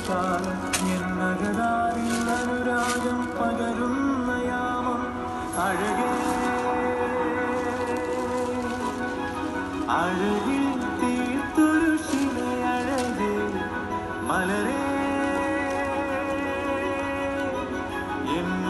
കാലം എന്നകതാരിൽ അനുരാഗം പകരുന്ന യാമം അഴകേ അഴകിൽ തീർത്തൊരു ശിലയഴകേ മലരേ